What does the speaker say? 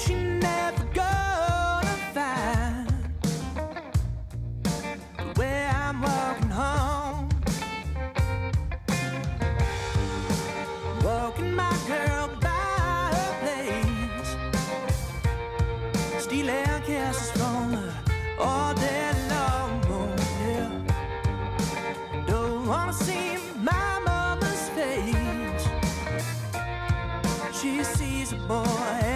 she never gonna find the way I'm walking home. Walking my girl by her place, stealing kisses from her all day long. Oh, yeah. Don't wanna see my mama's face. She sees a boy